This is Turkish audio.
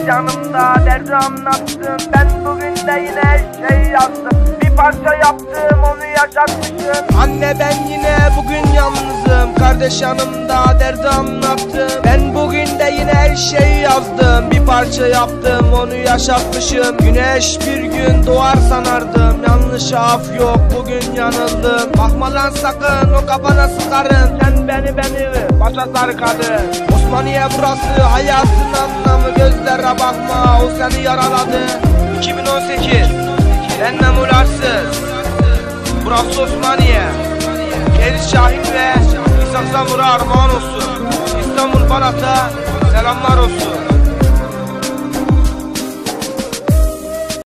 yanımda derdi anlattım. Ben bugün de yine her şeyi yazdım. Bir parça yaptım onu yaşatmışım. Anne ben yine bugün yalnızım. Kardeş yanımda derdi anlattım. Ben bugün de yine her şeyi yazdım. Bir parça yaptım onu yaşatmışım. Güneş bir gün doğar sanardım. Yanlış af yok bugün yanıldım. Bakma lan sakın o kafana sıkarım. Sen beni başa sarı kadın. Osmaniye burası hayatın anlamı. Gözlere bakma o seni yaraladı. 2018 Ennem ularsız. Burası Osmaniye. Ferit, Şahin ve İshak Zamur'a armağan olsun. İstanbul, balata selamlar olsun.